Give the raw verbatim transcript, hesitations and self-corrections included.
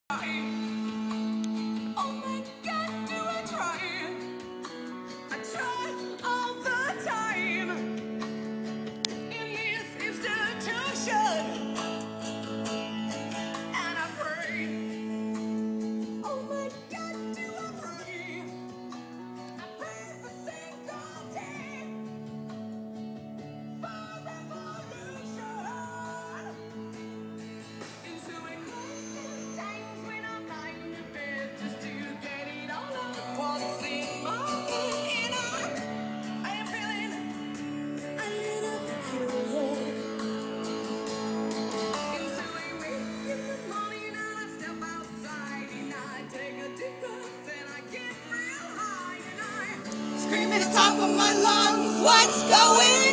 Oh my God, do I try? I try all the time in this institution, and I pray. Oh my God, do I pray? I pray for single day for revolution. Into inclusive times when I'm lying in bed just to get it all out. What's in my head, and I, I am feeling a little curious. Into a week in the morning, and I step outside, and I take a deep breath, and I get real high, and I scream at the top of my lungs, what's going on?